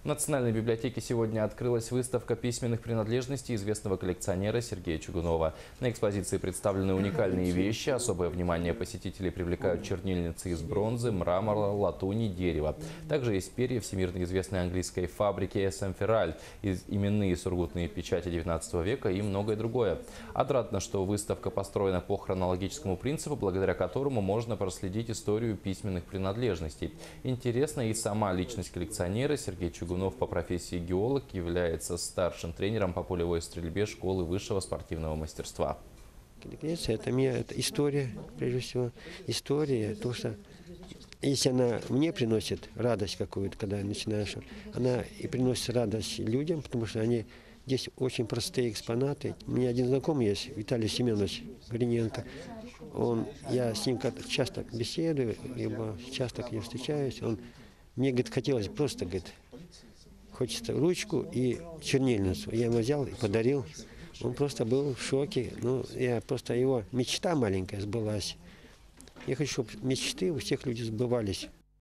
В Национальной библиотеке сегодня открылась выставка письменных принадлежностей известного коллекционера Сергея Чугунова. На экспозиции представлены уникальные вещи. Особое внимание посетителей привлекают чернильницы из бронзы, мрамора, латуни, дерева. Также есть перья всемирно известной английской фабрики SM Ferrall, именные сургутные печати 19 века и многое другое. Отрадно, что выставка построена по хронологическому принципу, благодаря которому можно проследить историю письменных принадлежностей. Интересна и сама личность коллекционера. Сергей Чугунов по профессии геолог, является старшим тренером по полевой стрельбе школы высшего спортивного мастерства. Это история, прежде всего. История, то, что если она мне приносит радость какую-то, когда начинаешь, она и приносит радость людям, потому что они здесь очень простые экспонаты. У меня один знакомый есть, Виталий Семенович Гриненко. Я с ним часто беседую, либо часто к нему встречаюсь. Мне, говорит, хотелось просто, говорит, хочется ручку и чернильницу. Я ему взял и подарил. Он просто был в шоке. Его мечта маленькая сбылась. Я хочу, чтобы мечты у всех людей сбывались.